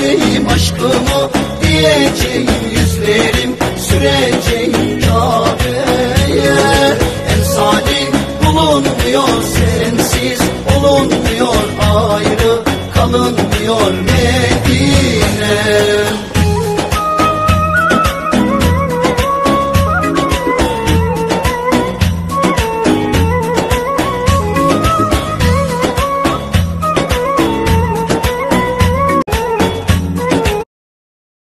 vereceğim aşkımı, diyeceğim yüzlerim, süreceğim Kabe'ye. Emsalin bulunmuyor, sensiz olunmuyor, ayrı kalınmıyor Medine.